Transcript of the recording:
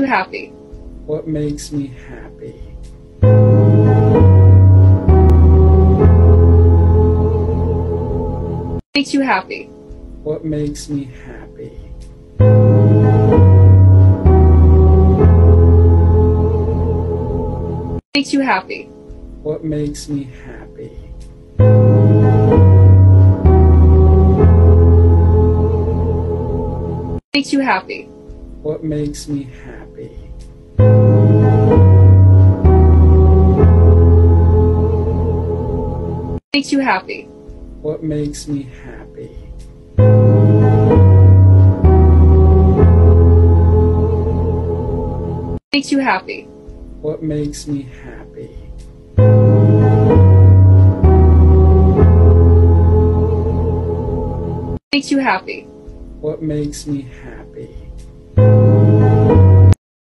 you happy? What makes me happy? Makes you happy? What makes me happy? Makes you happy? What makes me happy? Makes you happy? What makes me happy? Makes you happy? What makes me happy? Makes you happy? What makes me happy? Makes you happy? What makes me happy?